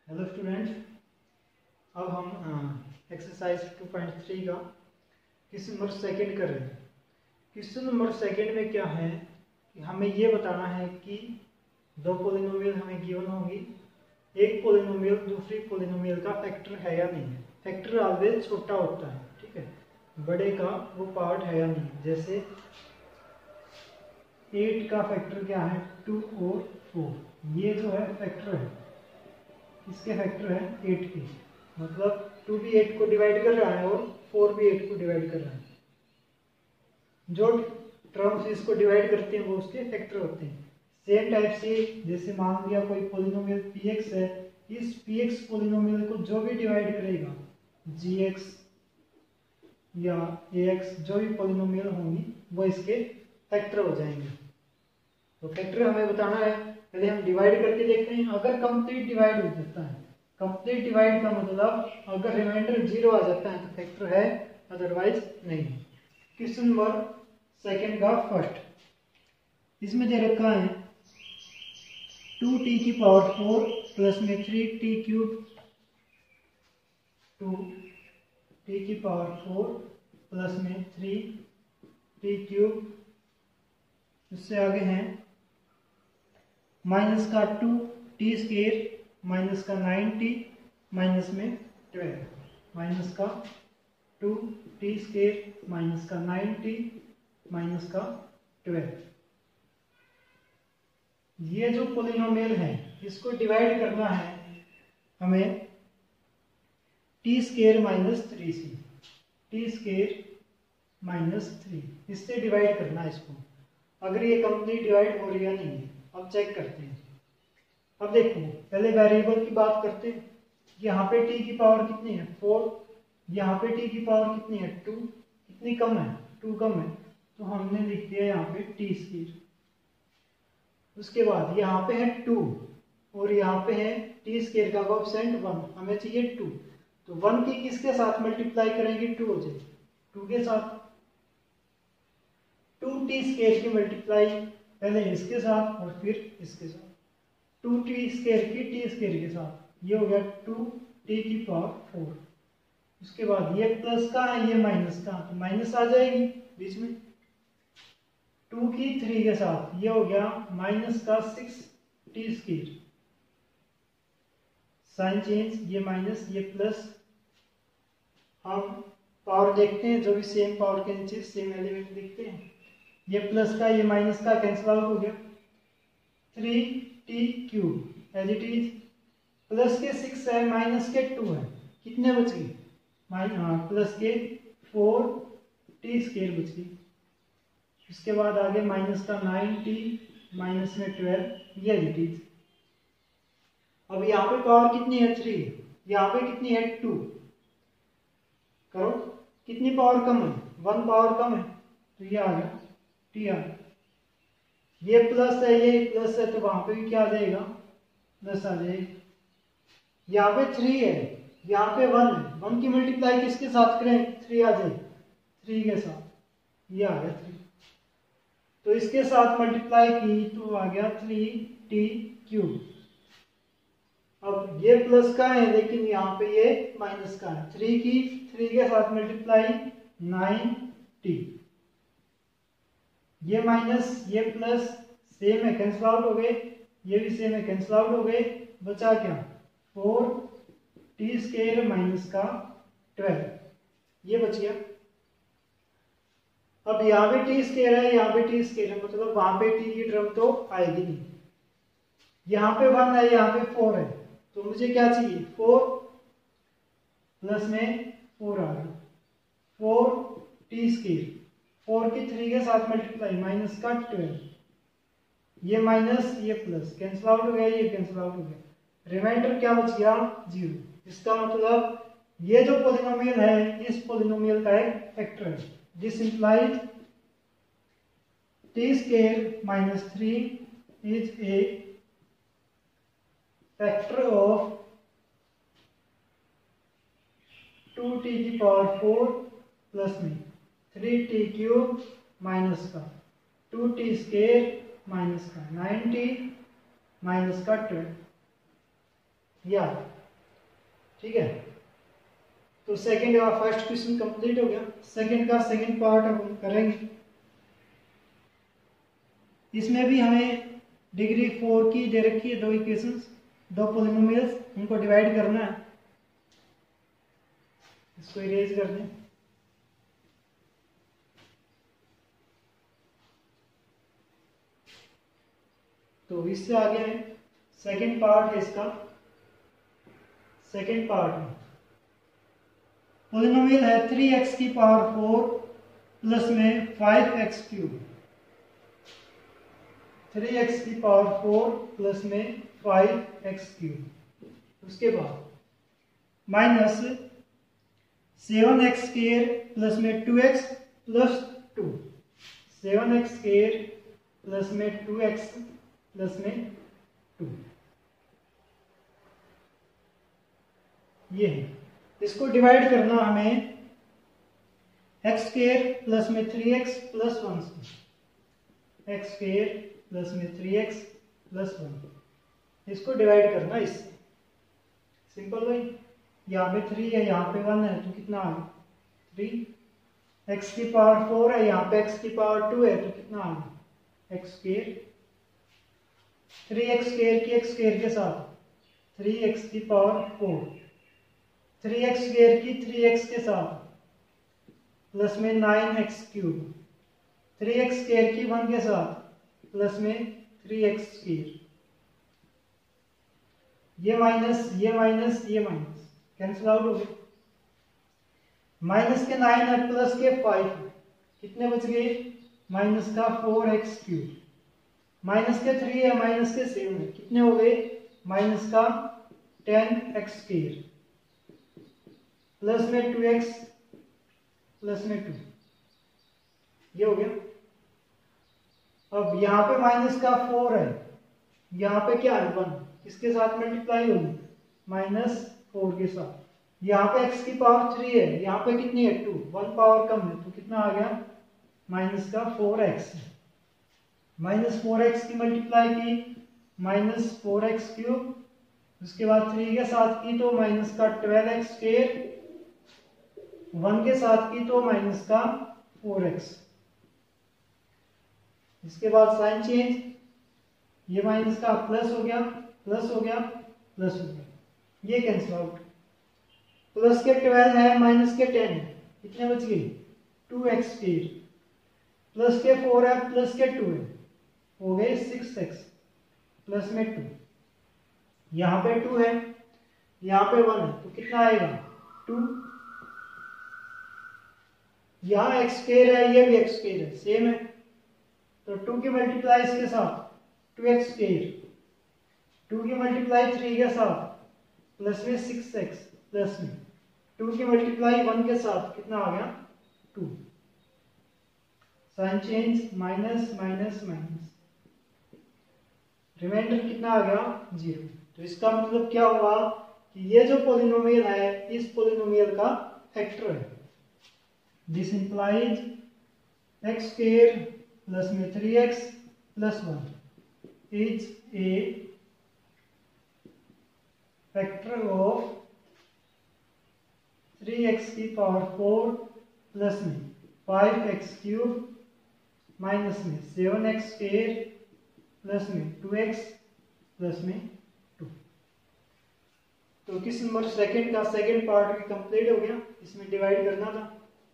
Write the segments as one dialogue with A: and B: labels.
A: Hello students, अब हम exercise 2.3 का क्वेश्चन नंबर सेकंड कर रहे हैं। क्वेश्चन नंबर सेकंड में क्या है कि हमें ये बताना है कि दो पोलिनोमियल हमें गिवन होंगी, एक पोलिनोमियल दूसरी पोलिनोमियल का फैक्टर है या नहीं है। फैक्टर ऑलवेज छोटा होता है, ठीक है, बड़े का वो पार्ट है या नहीं। जैसे 8 का फैक्टर क्या है, 2 और 4, ये जो है फैक्टर है, इसके फैक्टर है 8 के, मतलब 2 भी 8 को डिवाइड कर रहा है और 4 भी 8 को डिवाइड कर रहा है। जो टर्म्स इसको डिवाइड करते हैं वो उसके फैक्टर होते हैं। सेम टाइप से जैसे मान लिया कोई पोलिनोमियल px है, इस px पोलिनोमियल को जो भी डिवाइड करेगा gx या ax, जो भी पोलिनोमियल होंगी वो इसके फैक्टर हो जाएंगे। तो फैक्टर हमें बताना है, पहले हम डिवाइड करके देखते हैं। अगर कंप्लीट डिवाइड हो जाता है, कंप्लीट डिवाइड का मतलब अगर रिमाइंडर 0 आ जाता है तो फैक्टर है, अदरवाइज नहीं। क्वेश्चन नंबर सेकंड का फर्स्ट, इसमें दे रखा है 2t की पावर 4 प्लस में 3t क्यूब, 2t की पावर 4 प्लस में 3t क्यूब, उससे आगे है माइनस का 2t स्क्वायर माइनस का 9t माइनस में 12, माइनस का 2t स्क्वायर माइनस का 9t माइनस का 12। ये जो पोलिनोमियल है इसको डिवाइड करना है हमें t square minus 3c, t square minus 3, इससे डिवाइड करना है इसको। अगर ये कंप्लीट डिवाइड हो रही है नहीं है, अब चेक करते हैं। अब देखो, पहले वेरिएबल की बात करते हैं। यहाँ पे t की पावर कितनी है 4, यहाँ पे t की पावर कितनी है 2, कितनी कम है 2 कम है, तो हमने लिख दिया यहाँ पे t स्क्वायर। उसके बाद यहाँ पे है 2 और यहाँ पे है t स्क्वायर का कोएफिशिएंट 1, हमें चाहिए 2, तो 1 की किसके साथ मल्टीप्लाई करेंगे 2 हो जाएगी, 2 के साथ 2t स्क्वायर की मल्टीप्लाई पहले इसके साथ और फिर इसके साथ, 2t स्क्वायर की t स्क्वायर के साथ, ये हो गया 2t की पावर 4। उसके बाद ये प्लस का है, ये माइनस का, तो माइनस आ जाएगी बीच में, 2 की 3 के साथ, ये हो गया माइनस का 6t स्क्वायर, साइन चेंज, ये माइनस ये प्लस। हम पावर देखते हैं, जो भी सेम पावर के नीचे सेम एलिमेंट देखते हैं, ये प्लस का ये माइनस का कैंसिल आउट हो गया, 3t cube as it is, plus के 6 है माइनस के 2 है, कितने बच गए प्लस के 4t स्क्वायर बच गई। इसके बाद आगे माइनस का 9t माइनस में 12, ये एज इट इज। अब यहाँ पे पावर कितनी है 3, यहाँ पे कितनी है 2, करो कितनी पावर कम है 1 पावर कम है, तो ये आ गया t आ गया। ये प्लस है ये प्लस है, तो वहां पे भी क्या आ जाएगा प्लस आ जाएगा। यहाँ पे 3 है, यहाँ पे 1 है, 1 की मल्टीप्लाई किसके साथ करें 3 आ जाए, 3 के साथ, ये आ गया 3, तो इसके साथ मल्टीप्लाई की तो आ गया 3t क्यूब। अब ये प्लस का है लेकिन यहाँ पे ये माइनस का है, 3 की 3 के साथ मल्टीप्लाई 9t, ये माइनस ये प्लस सेम है कैंसिल आउट हो गए, ये भी सेम है कैंसिल आउट हो गए, बचा क्या 4t स्क्वायर माइनस का 12, ये बच गया। अब यहाँ पे t स्क्वायर है, यहाँ पे t स्क्वायर है, मतलब वहां पे t की टर्म तो आएगी नहीं। यहाँ पे 1 है, यहाँ पे 4 है, तो मुझे क्या चाहिए 4 प्लस में 4 आ गया, 4t स्क्वायर, 4 की 3 के साथ मल्टीप्लाई माइनस का 12, ये माइनस ये प्लस कैंसिल आउट हो गया, ये कैंसिल आउट हो गया, रिमाइंडर क्या बच गया 0। इसका मतलब ये जो पोलिनोमियल है इस पोलिनोमियल का एक फैक्टर है। This implies t square minus 3 is a factor of 2t की पावर 4 प्लस में 3t क्यूब माइनस का 2t स्क्वायर माइनस का 9t माइनस का 12, या ठीक है, तो सेकंड और फर्स्ट क्वेश्चन कंप्लीट हो गया। सेकंड का सेकंड पार्ट अब हम करेंगे। इसमें भी हमें डिग्री 4 की दे रखी है, दो इक्वेशंस, दो पॉलिनोमियल्स, उनको डिवाइड करना है। इसको इरेज कर दें। तो इससे आगे है सेकंड पार्ट है इसका। सेकंड पार्ट में पॉलिनोमियल है 3x की पावर 4 प्लस में 5x क्यूब। 3x की पावर 4 प्लस में 5x क्यूब। उसके बाद माइनस 7x स्क्वायर प्लस में 2x plus 2। 7x square plus में 2x प्लस में 2, ये है। इसको डिवाइड करना हमें x स्क्वायर प्लस में 3x प्लस 1 से। x स्क्वायर प्लस में 3x प्लस 1, इसको डिवाइड करना इससे। सिंपल भाई, यहाँ पे 3 है, यहाँ पे 1 है, तो कितना आ गया 3। x की पावर 4 है, यहाँ पे x की पावर 2 है, तो कितना आ गया x स्क्वायर। 3x स्क्वायर की x स्क्वायर के साथ 3x की पावर 4, 3x स्क्वायर की 3x के साथ प्लस में 9x क्यूब, 3x स्क्वायर की 1 के साथ प्लस में 3x स्क्वायर। ये माइनस ये माइनस ये माइनस कैंसिल आउट हो गए। माइनस के 9 है, प्लस के 5 है, कितने बच गए माइनस का 4x क्यूब। माइनस के 3 है, माइनस के 7 है, कितने हो गए माइनस का 10x स्क्वायर प्लस में 2x प्लस में 2, ये हो गया। अब यहाँ पे माइनस का 4 है, यहाँ पे क्या है 1, इसके साथ मल्टीप्लाई होगी माइनस 4 के साथ। यहाँ पे x की पावर 3 है, यहाँ पे कितनी है 2, 1 पावर कम है, तो कितना आ गया माइनस का 4x। माइनस 4x की मल्टीप्लाई की माइनस 4x क्यूब, उसके बाद 3 के साथ की तो माइनस का 12x स्क्वायर, 1 के साथ की तो माइनस का 4x। इसके बाद साइन चेंज, ये माइनस का प्लस हो गया, प्लस हो गया, प्लस हो गया, ये कैंसिल आउट। प्लस के 12 है, माइनस के 10 है, कितने बच गए 2x स्क्वायर, प्लस के 4 है, प्लस के 2 है, हो गए 6x प्लस में 2। यहाँ पे 2 है, यहाँ पे 1 है, तो कितना आएगा 2। यहाँ x स्क्वायर है, ये भी x स्क्वायर है, सेम है, तो 2 की मल्टीप्लाई इसके साथ 2x स्क्वायर, 2 की मल्टीप्लाई 3 के साथ प्लस में 6x प्लस में 2 की मल्टीप्लाई 1 के साथ कितना आ गया 2। Sign change minus minus minus, remainder कितना आ गया 0। तो इसका मतलब क्या हुआ कि ये जो पॉलिनोमियल है, इस पॉलिनोमियल का फैक्टर है। This implies x square plus में 3x plus 1 is a factor of 3x की पावर 4 प्लस में 5x क्यूब माइनस में 7x स्क्वायर प्लस में 2x प्लस में 2। तो किस नंबर सेकंड का सेकंड पार्ट भी कंप्लीट हो गया, इसमें डिवाइड करना था।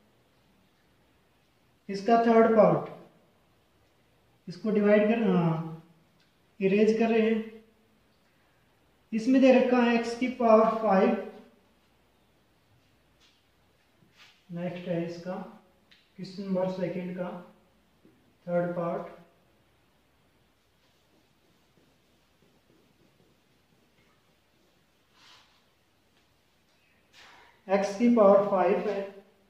A: इसका थर्ड पार्ट, इसको डिवाइड करना, इरेज कर रहे हैं। इसमें दे रखा है x की पावर 5। नेक्स्ट है इसका क्वेश्चन नंबर सेकंड का थर्ड पार्ट। x की पावर 5 है,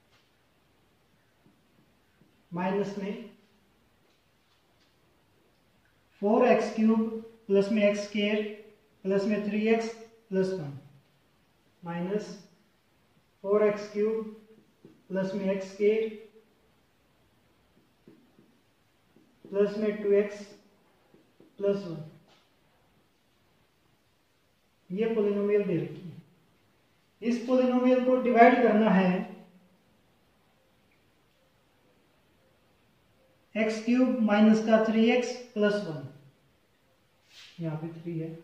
A: माइनस में 4x क्यूब प्लस में x स्क्वायर प्लस में 3x plus 1 minus 4x cube plus में x स्क्वायर प्लस में 2x प्लस 1। ये पॉलिनोमियल दे रखी है। इस पॉलिनोमियल को डिवाइड करना है एक्स क्यूब माइनस का 3x प्लस 1, यहाँ पे 3 है,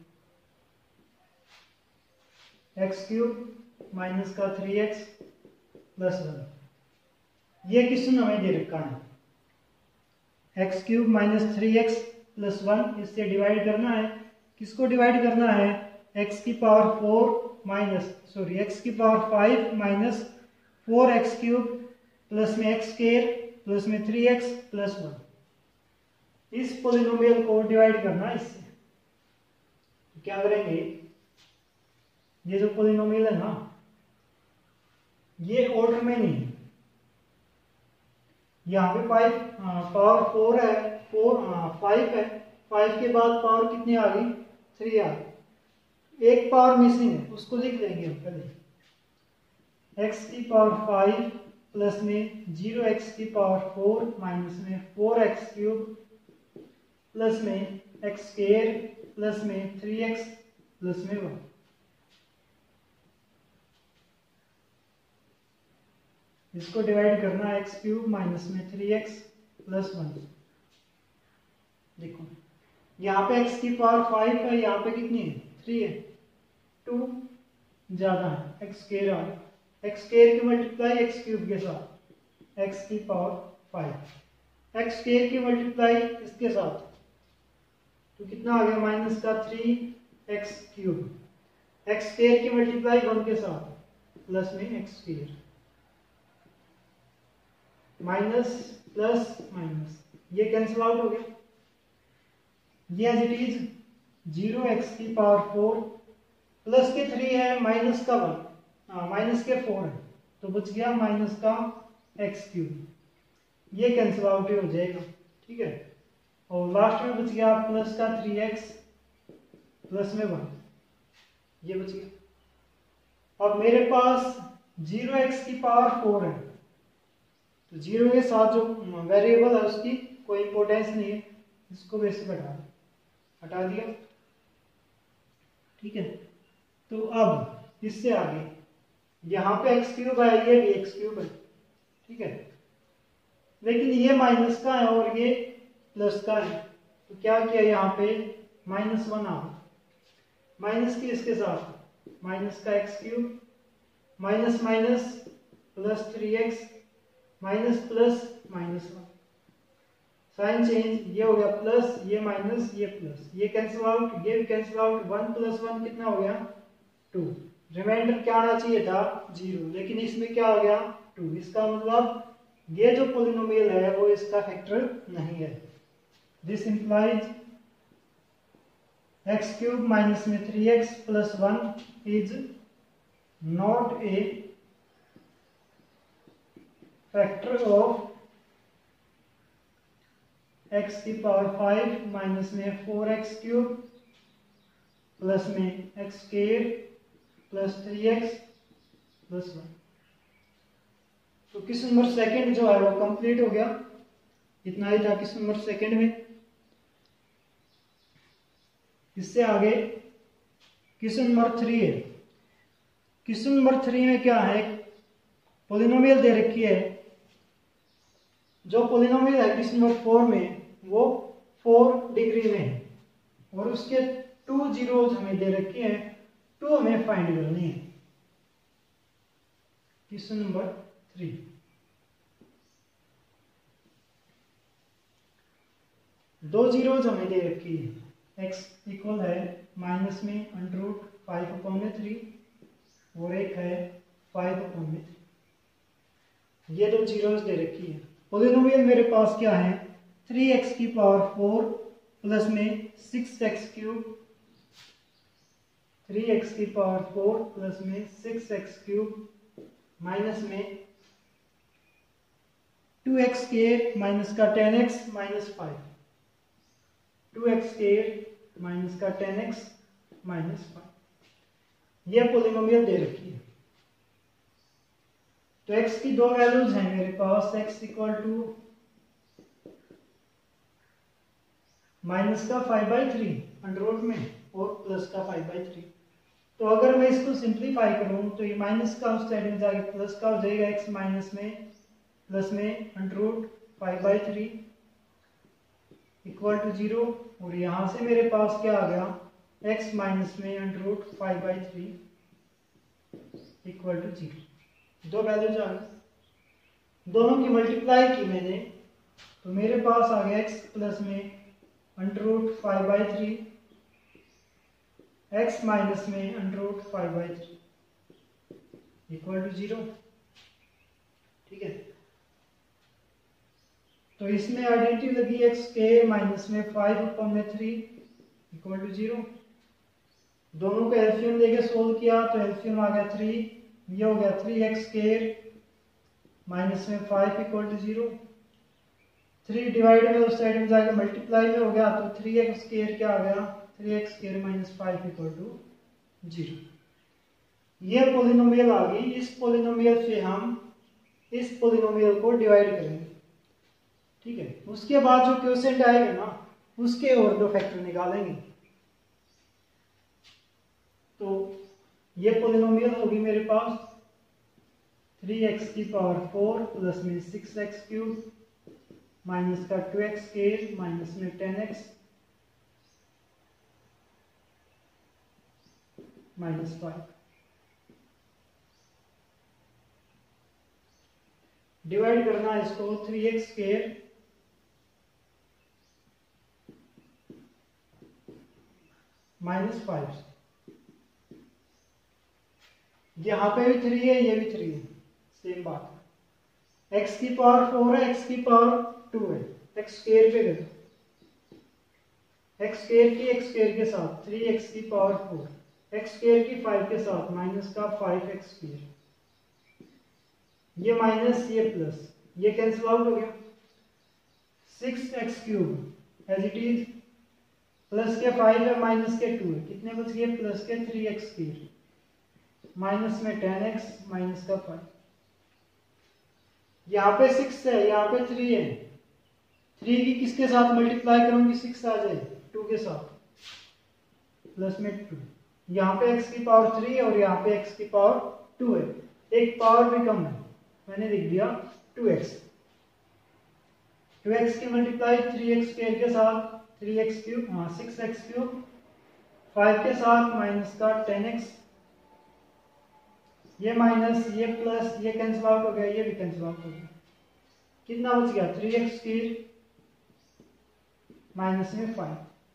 A: एक्स क्यूब माइनस का 3x प्लस 1, ये क्वेश्चन हमें दे रखा है। X cube minus 3x plus 1, इससे डिवाइड करना है। किसको डिवाइड करना है? एक्स की पावर 4 एक्स की power 5 minus 4x cube plus में एक्स स्क्वायर प्लस में 3x प्लस 1, इस पॉलिनोमियल को डिवाइड करना है इससे। तो क्या करेंगे, ये जो पॉलिनोमियल है ना, ये ऑर्डर में नहीं है। यहाँ पे पावर 4 है, 5 है, 5 के बाद पावर कितनी आ गई? 3 आ गई। एक पावर मिसिंग है, उसको लिख लेंगे हम पहले। एक्स की पावर 5 प्लस में 0x की पावर 4 माइनस में 4x क्यूब प्लस में एक्स स्क्वायर प्लस में 3x प्लस में 1। इसको डिवाइड करना है एक्स क्यूब माइनस में 3x प्लस 1। देखो यहाँ पे x की पावर 5 है, यहाँ पे कितनी है? 3 है, 2 ज्यादा है, एक्स स्क्वायर आ गया। एक्स स्क्वायर की मल्टीप्लाई एक्स क्यूब के साथ, x की पावर 5, एक्स स्क्वायर की मल्टीप्लाई इसके साथ, तो कितना आ गया? माइनस का 3x क्यूब, एक्स स्क्वायर की मल्टीप्लाई 1 के साथ प्लस में x square, minus plus minus, ये कैंसिल आउट हो गया। ये एज इट इज 0x की पावर 4 प्लस के 3 है माइनस का 1, माइनस के 4 है, तो बच गया माइनस का x क्यूब, ये कैंसिल आउट हो जाएगा, ठीक है। और लास्ट में बच गया प्लस का 3x प्लस में 1, ये बच गया। अब मेरे पास 0x की पावर 4 है, तो 0 के साथ जो वेरिएबल है उसकी कोई इंपोर्टेंस नहीं है, इसको वैसे हटा दिया, ठीक है। तो अब इससे आगे यहाँ पे एक्स क्यूब है, ये भी एक्स क्यूब है, ठीक है, लेकिन ये माइनस का है और ये प्लस का है, तो क्या किया यहाँ पे -1 आ, माइनस की इसके साथ माइनस का x cube minus minus plus 3x minus plus minus 1, sign change, ये हो गया प्लस, ये माइनस, ये प्लस, ये कैंसिल आउट, ये भी कैंसिल आउट, 1 प्लस 1 कितना हो गया? 2। रिमाइंडर क्या आना चाहिए था? 0, लेकिन इसमें क्या हो गया? 2। इसका मतलब ये जो पॉलिनोमियल है वो इसका फैक्टर नहीं है। This implies x cube minus में 3x plus 1 is not a factor of x की पावर 5 माइनस में 4x क्यूब प्लस में x square plus 3x plus 1। तो क्वेश्चन नंबर सेकंड जो है वो कंप्लीट हो गया, इतना ही था क्वेश्चन नंबर सेकंड में। इससे आगे क्वेश्चन नंबर 3 है। क्वेश्चन नंबर 3 में क्या है? पॉलिनोमियल दे रखी है, जो पॉलिनोमियल है क्वेश्चन नंबर 4 में वो 4 डिग्री में है और उसके 2 जीरोज हमें दे रखे हैं, 2 हमें फाइंड करनी है। क्वेश्चन नंबर 3, दो जीरोज हमें दे रखी है, x इक्वल है माइनस में √5/3 और एक है 5/3, ये दो जीरोज दे रखी है। पॉलिनोमियल मेरे पास क्या है? 3x की पावर 4 प्लस में 6x क्यूब, 3x की पावर 4 प्लस में 6x क्यूब माइनस में 2x स्क्वायर माइनस का 10x minus 5, 2x square minus का 10x माइनस 5, यह पॉलिनोमियल दे रखी है। तो x की दो वैल्यूज हैं मेरे पास, x इक्वल टू माइनस का 5/3 अंडर रूट में और प्लस का 5/3। तो अगर मैं इसको सिंप्लीफाई करूं तो ये माइनस का उस साइड में जाके प्लस का हो जाएगा, x माइनस में प्लस में √5/3 इक्वल टू 0, और यहां से मेरे पास क्या आ गया, x माइनस में √5/3 इक्वल टू 0। दो वैल्यूज आ गए, दोनों की मल्टीप्लाई की मैंने, तो मेरे पास आ गया x प्लस में √5/3, x माइनस में √5/3 इक्वल टू 0। ठीक है, तो इसमें आइडेंटिटी लगी x स्क्वायर माइनस में 5/3 इक्वल टू 0। दोनों को एलसीएम लेके सोल्व किया तो एलसीएम आ गया 3, ये हो गया 3x स्क्वायर माइनस में 5 इक्वल टू 0। 3 डिवाइड में उस साइड में जाकर मल्टीप्लाई में हो गया तो 3x स्क्वायर क्या आ गया, 3x square minus 5 equal to 0। ये पॉलिनोमियल आ गई। इस पॉलिनोमियल से हम इस पॉलिनोमियल को डिवाइड करेंगे। ठीक है, उसके बाद जो क्वोशिएंट आएगा ना, उसके और दो फैक्टर निकालेंगे। तो ये पॉलिनोमियल होगी मेरे पास 3x⁴ प्लस में 6x³ माइनस का 2x स्क्वायर माइनस में 10x माइनस 5। डिवाइड करना है इसको 3x² माइनस 5। यहां पे भी 3 है, ये भी 3 है, सेम बात है। x⁴ है, x⁴ है, x स्क्वायर पे गए, x स्क्वायर के साथ 3x⁴, x स्क्वायर की 5 के साथ माइनस का 5x², ये माइनस ये प्लस, ये कैंसिल आउट हो गया। 6x³ as it is, plus के 5 है माइनस के 2 है, कितने बच गए, प्लस के 3x² माइनस में 10x माइनस का 5। यहाँ पे 6 है, यहाँ पे 3 है, 3 की किसके साथ मल्टीप्लाई करूंगी, 6 आ जाए 2 के साथ प्लस में 2। यहाँ पे x⁴ और यहाँ पे x⁴ है, एक पावर भी कम है, मैंने लिख दिया 2x। 2x की मल्टीप्लाई 3x² के साथ 6x³, 5 के साथ माइनस का 10x, ये माइनस ये प्लस, ये कैंसिल आउट हो गया, ये भी कैंसिल आउट हो गया। कितना बच गया, 3x² माइनस में 5।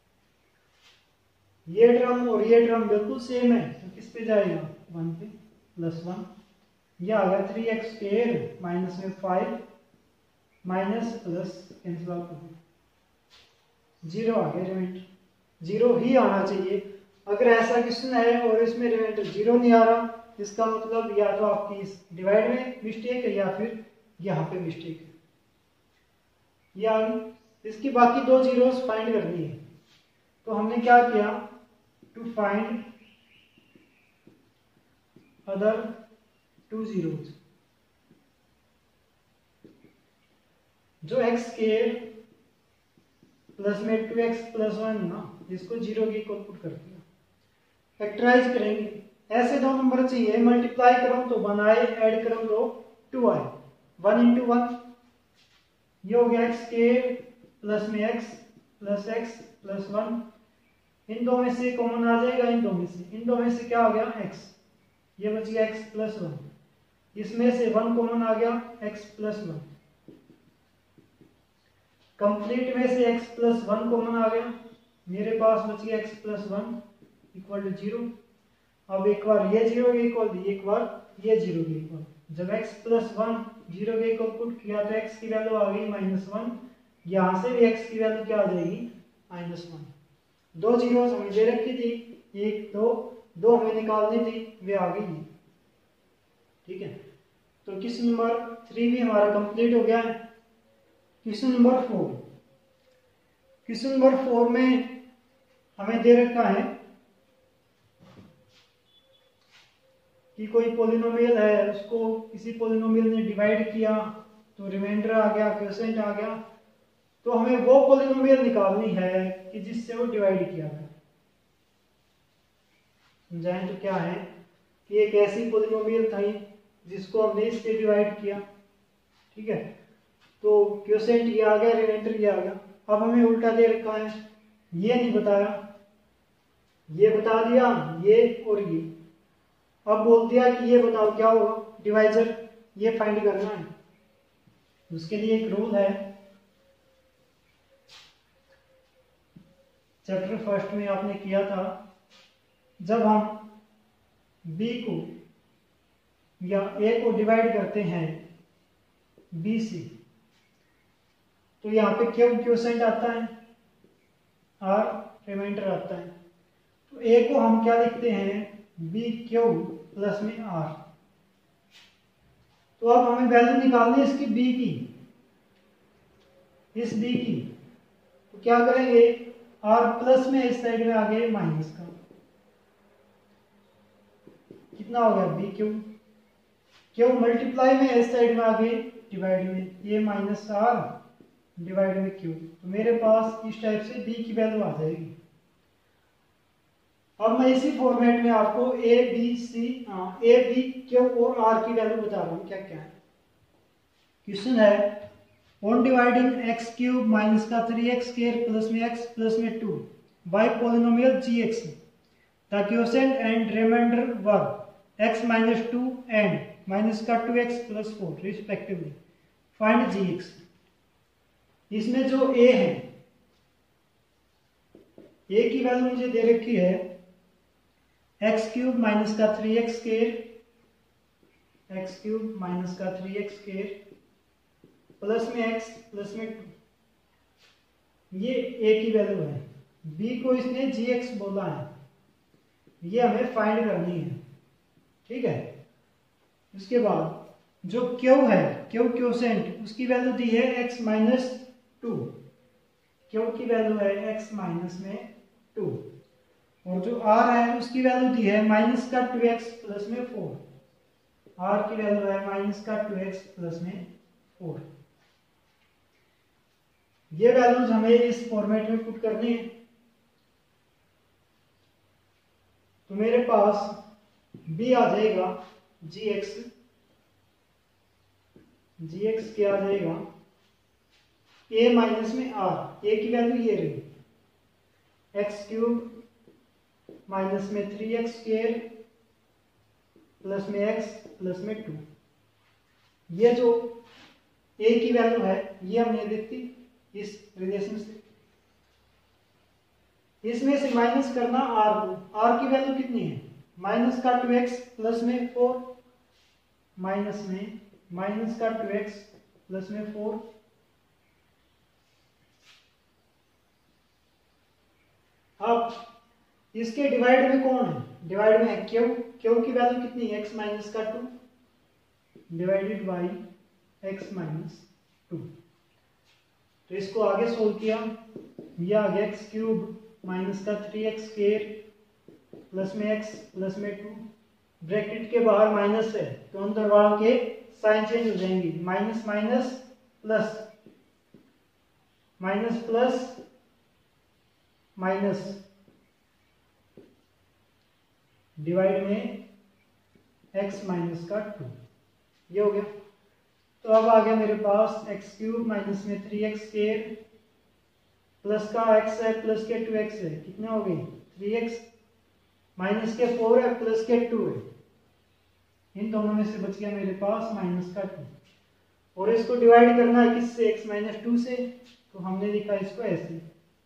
A: ये टर्म और ये टर्म बिल्कुल सेम है, तो किस पे जाएगा, 1 पे, प्लस 1। ये आ गया 3x² माइनस में 5 माइनस प्लस कैंसिल आउट हो गया, 0 आ गया। रिमाइंडर 0 ही आना चाहिए। अगर ऐसा क्वेश्चन है और इसमें रिमाइंडर 0 नहीं आ रहा, इसका मतलब या तो आपकी इस डिवाइड में मिस्टेक है या फिर यहाँ पे मिस्टेक है। ये आ गई। इसकी बाकी 2 जीरोस फाइंड करनी है, तो हमने क्या किया, टू फाइंड अदर 2 जीरोस, जो x² प्लस में 2x + 1 ना, जिसको 0 के इक्वल पुट कर दिया, फैक्टराइज करेंगे। ऐसे 2 नंबर चाहिए, मल्टीप्लाई करो तो 1 आए, ऐड करो तो 2 आए, 1 × 1, ये हो गया x² प्लस में x प्लस x प्लस 1। इन दो में से कॉमन आ जाएगा, इन दो में से क्या हो गया, x, ये बच गया x प्लस 1, इसमें से 1 कॉमन आ गया, x प्लस 1। कंप्लीट में से x प्लस 1 कॉमन आ गया, मेरे पास बच गया x प्लस 1 इक्वल टू 0। अब एक बार ये 0 के इक्वल, एक बार ये 0 के इक्वल। जब x प्लस 1 0 के इक्वल पुट किया तो x की वैल्यू आ गई -1, यहाँ से भी x की वैल्यू क्या आ जाएगी, -1। 2 जीरोस हमें दे रखी थी, 1 2 हमें निकालनी थी, वे आ गई। ठीक है, तो क्वेश्चन नंबर 3 भी हमारा कंप्लीट हो गया है। क्वेश्चन नंबर 4, क्वेश्चन नंबर 4 में हमें दे रखा है कि कोई पॉलिनोमियल है, उसको किसी पॉलिनोमियल ने डिवाइड किया तो रिमाइंडर आ गया, क्वोशिएंट आ गया, तो हमें वो पॉलिनोमियल निकालनी है कि जिससे वो डिवाइड किया गया। समझाएं तो क्या है कि एक ऐसी पॉलिनोमियल था जिसको हमने इससे डिवाइड किया, ठीक है, तो क्वोशिएंट ये आ गया, रिमाइंडर ये आ गया। अब हमें उल्टा दे रखा है, ये नहीं बताया, ये बता दिया ये और ये। अब बोल दिया कि ये बताओ क्या होगा डिवाइजर, ये फाइंड करना है। उसके लिए एक रूल है, चैप्टर फर्स्ट में आपने किया था, जब हम b को या a को डिवाइड करते हैं b से, तो यहाँ पे क्वोशिएंट आता है, r रिमाइंडर आता है। तो a को हम क्या लिखते हैं, b क्यूब प्लस में r। तो अब हमें वैल्यू निकालनी है इसकी b की, इस b की। तो क्या करेंगे, r प्लस में इस साइड में आ गए माइनस का, कितना हो गया b क्यूब, क्यूब मल्टीप्लाई में इस साइड में आ गए डिवाइड में, ये माइनस r डिवाइड में क्यूब। तो मेरे पास इस टाइप से b की वैल्यू आ जाएगी। अब मैं इसी फॉर्मेट में आपको a b क्यूब और r की वैल्यू बता रहा हूँ क्या क्या है। क्वेश्चन है, on dividing x cube minus का 3x स्क्वायर प्लस में x प्लस में 2 by polynomial gx, the quotient and remainder were x minus 2 and minus का 2x plus 4 respectively, find gx। इसमें जो a है, a की वैल्यू मुझे दे रखी है x क्यूब माइनस का 3x square, x cube minus का 3x स्क्वायर प्लस में x प्लस में 2, ये a की वैल्यू है। b को इसने gx बोला है, ये हमें फाइंड करनी है, ठीक है। उसके बाद जो q है, क्वोशिएंट, उसकी वैल्यू दी है x माइनस 2, q की वैल्यू है x माइनस में 2, और जो r है उसकी वैल्यू दी है माइनस का 2x प्लस में 4, r की वैल्यू है माइनस का 2x प्लस में 4। ये वैल्यूज हमें इस फॉर्मेट में पुट करनी है। तो मेरे पास b आ जाएगा gx क्या आ जाएगा, a माइनस में r, a की वैल्यू ये रही, x क्यूब माइनस में 3x स्क्वायर प्लस में x प्लस में 2। ये जो a की वैल्यू है ये हमने देखी इस रिलेशन से, इसमें से माइनस करना r को, r की वैल्यू कितनी है, माइनस का 2x प्लस में 4, माइनस में माइनस का 2x प्लस में 4। अब इसके डिवाइड में कौन है, डिवाइड में है क्यू, क्यू की वैल्यू कितनी है, x माइनस का 2 डिवाइडेड बाई x माइनस 2। तो इसको आगे सोल्व किया, ये आ गया x क्यूब माइनस का 3x स्क्वायर प्लस में x प्लस में 2, ब्रैकेट के बाहर माइनस है तो अंदर वालों के साइन चेंज हो जाएंगे, minus minus plus, minus plus minus, divide में x माइनस का 2, ये हो गया। तो अब आ गया मेरे पास x क्यूब माइनस में 3x स्क्वायर प्लस का x है प्लस के 2x है, कितने हो गए 3x, माइनस के 4 है प्लस के 2 है, इन दोनों में से बच गया मेरे पास माइनस का 2, और इसको डिवाइड करना है किससे, x माइनस 2 से, तो हमने लिखा इसको ऐसे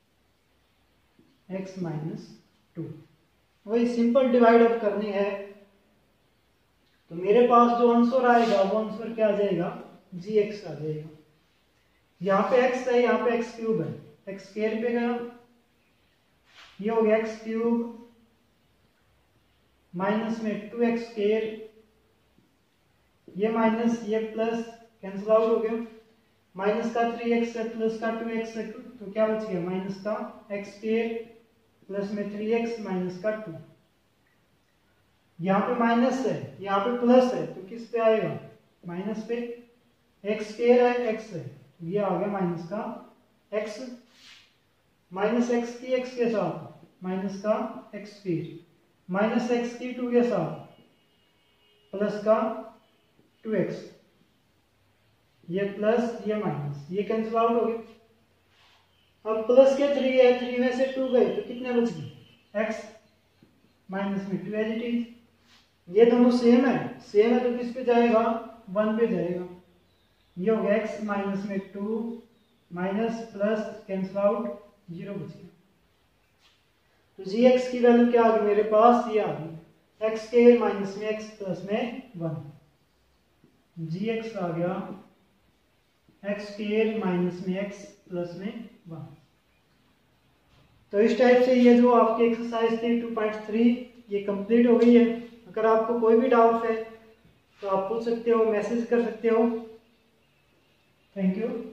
A: x माइनस 2। वही सिंपल डिवाइड अब करनी है, तो मेरे पास जो आंसर आएगा वो आंसर क्या आ जाएगा, gx आ जाएगा। यहाँ पे x है, यहाँ पे x क्यूब है, x स्क्वायर पे गया, ये हो गया x क्यूब माइनस में 2x स्क्वायर, ये माइनस ये प्लस कैंसिल आउट हो गया, माइनस का 3x है प्लस का 2x है, तो क्या बच गया माइनस का x स्क्वायर प्लस में 3x माइनस का 2। यहाँ पे माइनस है, यहाँ पे प्लस है, तो किस पे आएगा माइनस पे, x स्क्वायर है x है, ये आ गया माइनस का x, माइनस x की x के साथ माइनस का x स्क्वायर, माइनस एक्स की 2 के साथ प्लस का 2x, ये प्लस ये माइनस, ये कैंसिल आउट हो गए। अब प्लस के 3 है, 3 में से 2 गए तो कितने बच गए x, माइनस में 2 एज इट इज। ये दोनों सेम है तो किस पे जाएगा, 1 पे जाएगा। ये हो गया x माइनस में 2 माइनस प्लस कैंसिल आउट, 0 बच गया। तो gx की वैल्यू क्या आ गई मेरे पास, ये आ गई x के माइनस में x प्लस में 1, gx आ गया x स्क्वायर माइनस में x प्लस में 1। तो इस टाइप से ये जो आपकी एक्सरसाइज थी 2.3 ये कंप्लीट हो गई है। अगर आपको कोई भी डाउट है तो आप पूछ सकते हो, मैसेज कर सकते हो। Thank you.